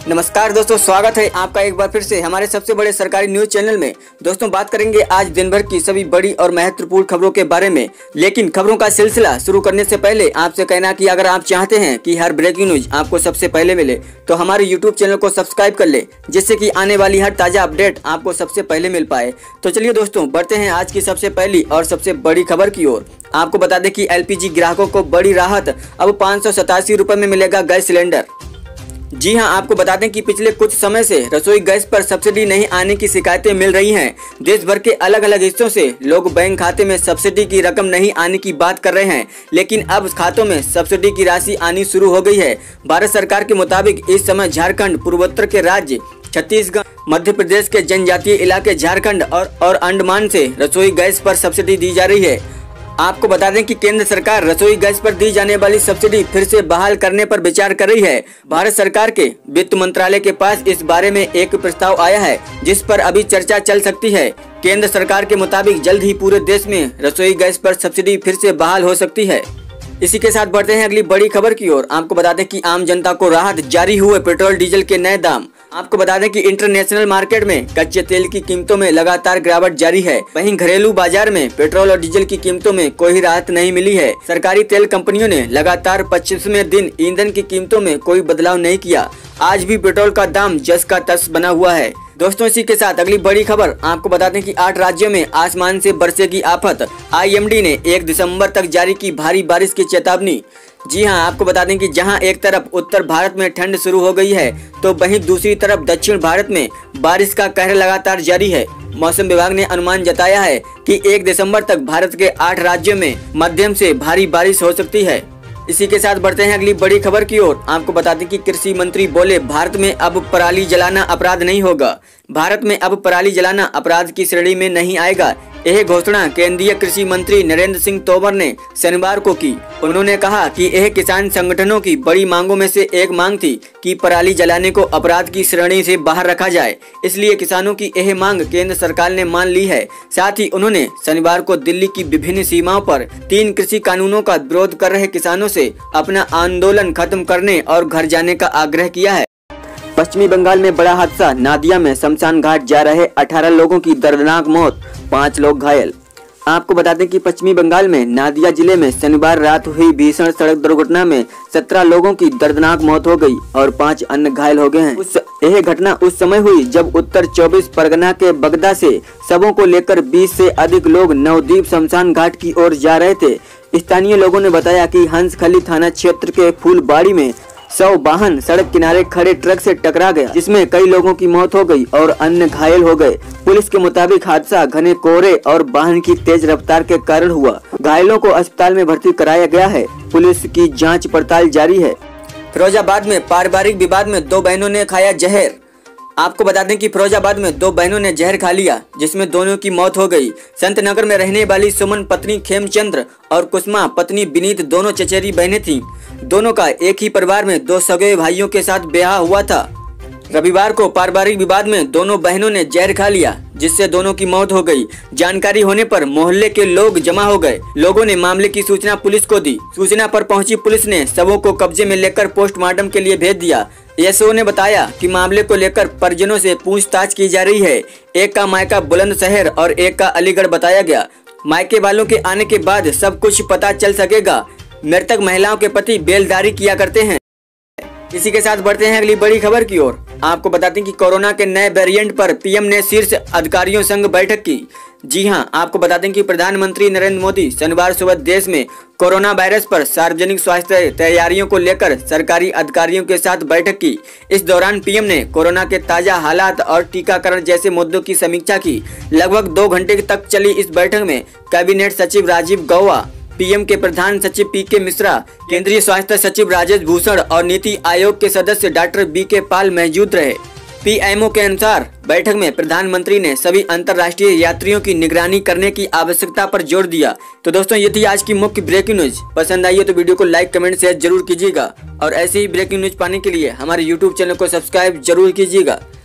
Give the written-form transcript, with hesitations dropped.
नमस्कार दोस्तों, स्वागत है आपका एक बार फिर से हमारे सबसे बड़े सरकारी न्यूज चैनल में। दोस्तों बात करेंगे आज दिन भर की सभी बड़ी और महत्वपूर्ण खबरों के बारे में। लेकिन खबरों का सिलसिला शुरू करने से पहले आपसे कहना कि अगर आप चाहते हैं कि हर ब्रेकिंग न्यूज आपको सबसे पहले मिले तो हमारे यूट्यूब चैनल को सब्सक्राइब कर ले, जिससे कि आने वाली हर ताजा अपडेट आपको सबसे पहले मिल पाए। तो चलिए दोस्तों बढ़ते हैं आज की सबसे पहली और सबसे बड़ी खबर की ओर। आपको बता दें कि LPG ग्राहकों को बड़ी राहत, अब 587 रुपए में मिलेगा गैस सिलेंडर। जी हां, आपको बता दें कि पिछले कुछ समय से रसोई गैस पर सब्सिडी नहीं आने की शिकायतें मिल रही हैं। देश भर के अलग अलग हिस्सों से लोग बैंक खाते में सब्सिडी की रकम नहीं आने की बात कर रहे हैं, लेकिन अब खातों में सब्सिडी की राशि आनी शुरू हो गई है। भारत सरकार के मुताबिक इस समय झारखंड, पूर्वोत्तर के राज्य छत्तीसगढ़, मध्य प्रदेश के जनजातीय इलाके झारखंड और अंडमान से रसोई गैस पर सब्सिडी दी जा रही है। आपको बता दें कि केंद्र सरकार रसोई गैस पर दी जाने वाली सब्सिडी फिर से बहाल करने पर विचार कर रही है। भारत सरकार के वित्त मंत्रालय के पास इस बारे में एक प्रस्ताव आया है, जिस पर अभी चर्चा चल सकती है। केंद्र सरकार के मुताबिक जल्द ही पूरे देश में रसोई गैस पर सब्सिडी फिर से बहाल हो सकती है। इसी के साथ बढ़ते हैं अगली बड़ी खबर की ओर। आपको बता दें कि आम जनता को राहत, जारी हुए पेट्रोल डीजल के नए दाम। आपको बता दें कि इंटरनेशनल मार्केट में कच्चे तेल की कीमतों में लगातार गिरावट जारी है। वहीं घरेलू बाजार में पेट्रोल और डीजल की कीमतों में कोई राहत नहीं मिली है। सरकारी तेल कंपनियों ने लगातार 25वें दिन ईंधन की कीमतों में कोई बदलाव नहीं किया। आज भी पेट्रोल का दाम जस का तस बना हुआ है। दोस्तों इसी के साथ अगली बड़ी खबर। आपको बता दें कि 8 राज्यों में आसमान से बरसेगी आफत। IMD ने 1 दिसंबर तक जारी की भारी बारिश की चेतावनी। जी हां, आपको बता दें कि जहां एक तरफ उत्तर भारत में ठंड शुरू हो गई है, तो वहीं दूसरी तरफ दक्षिण भारत में बारिश का कहर लगातार जारी है। मौसम विभाग ने अनुमान जताया है कि 1 दिसंबर तक भारत के 8 राज्यों में मध्यम से भारी बारिश हो सकती है। इसी के साथ बढ़ते हैं अगली बड़ी खबर की ओर। आपको बता दें कि कृषि मंत्री बोले, भारत में अब पराली जलाना अपराध नहीं होगा। भारत में अब पराली जलाना अपराध की श्रेणी में नहीं आएगा। यह घोषणा केंद्रीय कृषि मंत्री नरेंद्र सिंह तोमर ने शनिवार को की। उन्होंने कहा कि यह किसान संगठनों की बड़ी मांगों में से एक मांग थी कि पराली जलाने को अपराध की श्रेणी से बाहर रखा जाए, इसलिए किसानों की यह मांग केंद्र सरकार ने मान ली है। साथ ही उन्होंने शनिवार को दिल्ली की विभिन्न सीमाओं पर 3 कृषि कानूनों का विरोध कर रहे किसानों से अपना आंदोलन खत्म करने और घर जाने का आग्रह किया है। पश्चिमी बंगाल में बड़ा हादसा, नादिया में शमशान घाट जा रहे 18 लोगों की दर्दनाक मौत, 5 लोग घायल। आपको बता दें कि पश्चिमी बंगाल में नादिया जिले में शनिवार रात हुई भीषण सड़क दुर्घटना में 17 लोगों की दर्दनाक मौत हो गई और 5 अन्य घायल हो गए हैं। यह घटना उस समय हुई जब उत्तर 24 परगना के बगदा से शवों को लेकर 20 से अधिक लोग नवद्वीप शमशान घाट की ओर जा रहे थे। स्थानीय लोगों ने बताया कि हंसखली थाना क्षेत्र के फूलबाड़ी में 100 वाहन सड़क किनारे खड़े ट्रक से टकरा गया, जिसमें कई लोगों की मौत हो गई और अन्य घायल हो गए। पुलिस के मुताबिक हादसा घने कोहरे और वाहन की तेज रफ्तार के कारण हुआ। घायलों को अस्पताल में भर्ती कराया गया है। पुलिस की जांच पड़ताल जारी है। फिरोजाबाद में पारिवारिक विवाद में 2 बहनों ने खाया जहर। आपको बता दें कि फिरोजाबाद में 2 बहनों ने जहर खा लिया, जिसमें दोनों की मौत हो गई। संत नगर में रहने वाली सुमन पत्नी खेमचंद्र और कुसुमा पत्नी विनीत दोनों चचेरी बहनें थीं। दोनों का एक ही परिवार में 2 सगे भाइयों के साथ ब्याह हुआ था। रविवार को पारिवारिक विवाद में दोनों बहनों ने जहर खा लिया, जिससे दोनों की मौत हो गई। जानकारी होने पर मोहल्ले के लोग जमा हो गए। लोगों ने मामले की सूचना पुलिस को दी। सूचना पर पहुंची पुलिस ने शवों को कब्जे में लेकर पोस्टमार्टम के लिए भेज दिया। एसओ ने बताया कि मामले को लेकर परिजनों से पूछताछ की जा रही है। एक का मायका बुलंदशहर और एक का अलीगढ़ बताया गया। मायके वालों के आने के बाद सब कुछ पता चल सकेगा। मृतक महिलाओं के पति बेलदारी किया करते हैं। इसी के साथ बढ़ते हैं अगली बड़ी खबर की ओर। आपको बताते हैं कि कोरोना के नए वेरिएंट पर पीएम ने शीर्ष अधिकारियों संग बैठक की। जी हां, आपको बता दें कि प्रधानमंत्री नरेंद्र मोदी शनिवार सुबह देश में कोरोना वायरस पर सार्वजनिक स्वास्थ्य तैयारियों को लेकर सरकारी अधिकारियों के साथ बैठक की। इस दौरान पीएम ने कोरोना के ताजा हालात और टीकाकरण जैसे मुद्दों की समीक्षा की। लगभग 2 घंटे तक चली इस बैठक में कैबिनेट सचिव राजीव गौबा, पीएम के प्रधान सचिव PK मिश्रा, केंद्रीय स्वास्थ्य सचिव राजेश भूषण और नीति आयोग के सदस्य डॉक्टर BK पाल मौजूद रहे। PMO के अनुसार बैठक में प्रधानमंत्री ने सभी अंतर्राष्ट्रीय यात्रियों की निगरानी करने की आवश्यकता पर जोर दिया। तो दोस्तों ये थी आज की मुख्य ब्रेकिंग न्यूज। पसंद आई है तो वीडियो को लाइक, कमेंट, शेयर जरूर कीजिएगा और ऐसे ही ब्रेकिंग न्यूज पाने के लिए हमारे YouTube चैनल को सब्सक्राइब जरूर कीजिएगा।